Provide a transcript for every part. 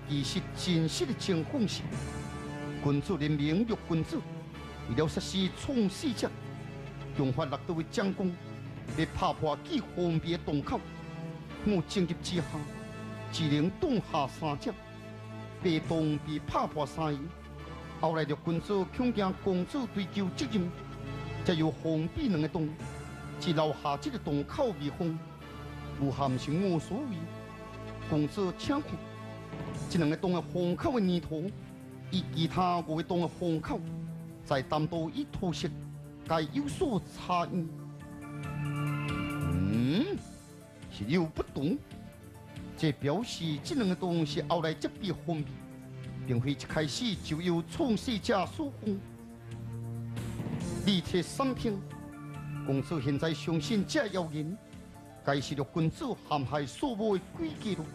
其实真实的情况是，君主人民欲君主，为了实施创世者，用法落到的将功，要拍破既封闭的洞口。我情急之下，只能挡下三者，被洞被拍破三隅。后来，着君主恐惊公主追究责任，才又封闭两个洞，只留下这个洞口未封。有限是我所为，公主请看，这两个洞的封口的泥土，与其他5个洞的封口，在淡度与涂色该有所差异。是有不同，这表示这两个洞是后来才被封闭，并非一开始就由创世者所封。立体三篇，公主现在相信这谣言，该是着君主陷害所无的诡计了。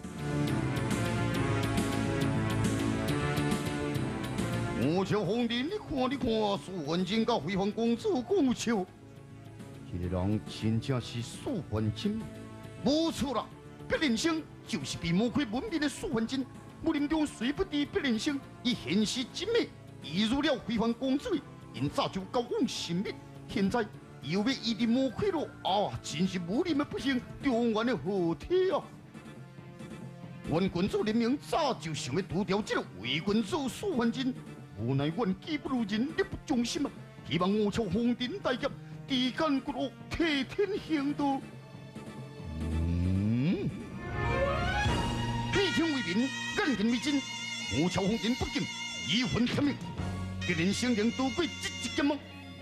我朝皇帝，你看，苏焕真甲妃皇公主讲笑，这个人真正是苏焕真。无错啦，别人生就是被魔鬼文明的苏焕真。武林中虽不敌别人生，以现实真美，移入了妃皇公主，因早就交往亲密。现在又要移入魔鬼了啊！真是武林的不幸，中原的祸体啊！阮君主人民早就想要除掉这个伪君主苏焕真，无奈阮技不如人，力不从心啊！希望我朝皇帝大业，低干骨肉，替天行道。披天为民，眼见为真，我朝皇帝不敬，义愤填膺，别人生人都过这一劫吗？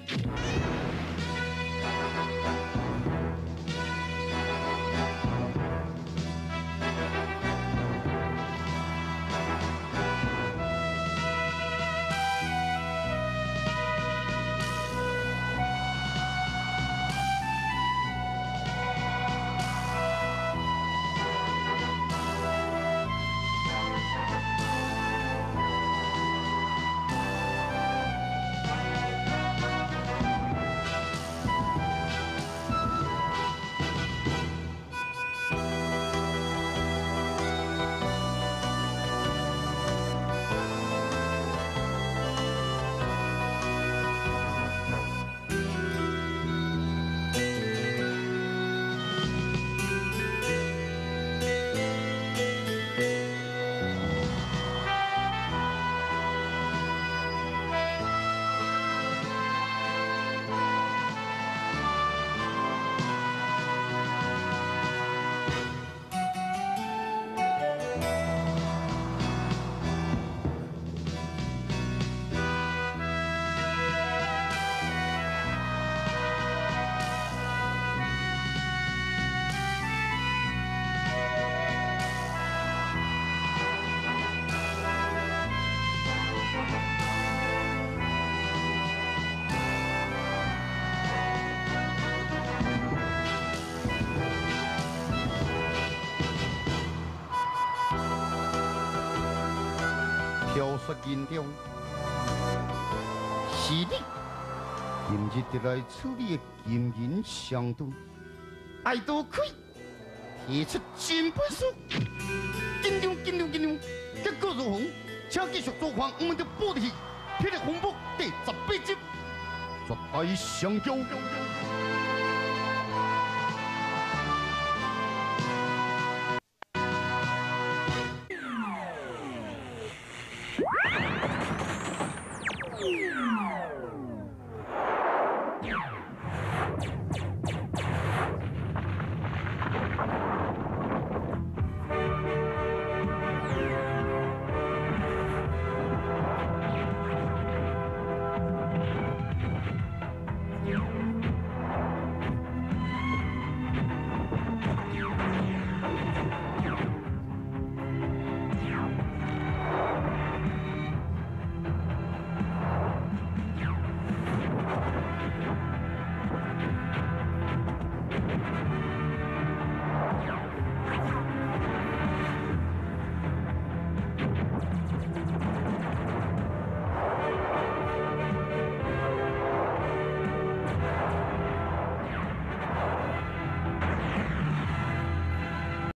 飘雪银雕，是你今日得来处理的金银相度，爱多亏提出真本事，紧张，结果如虹，请继续做看我们的玻璃，霹雳风暴第18集，绝代双骄。